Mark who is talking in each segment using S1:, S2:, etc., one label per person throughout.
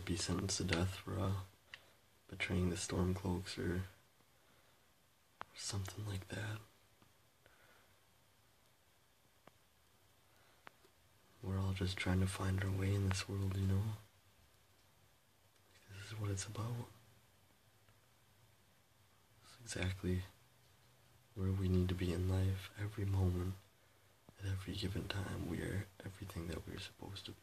S1: be sentenced to death for betraying the Stormcloaks or something like that. We're all just trying to find our way in this world, you know? This is what it's about. It's exactly where we need to be in life. Every moment, at every given time, we are everything that we're supposed to be.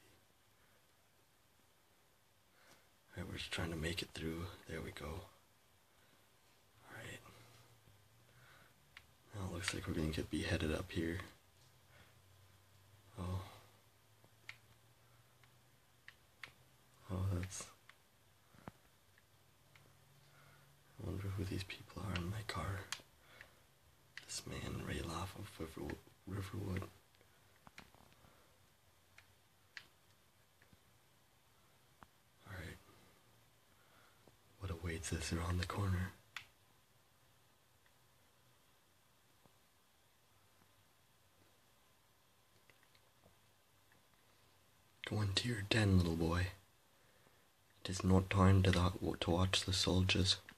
S1: Alright, we're just trying to make it through. There we go. Alright. Now it looks like we're gonna get beheaded up here. Oh. Oh, that's... I wonder who these people are in my car. This man, Rayloff of Riverwood. Alright. What awaits us around the corner? Go into your den, little boy. It is not time to watch the soldiers.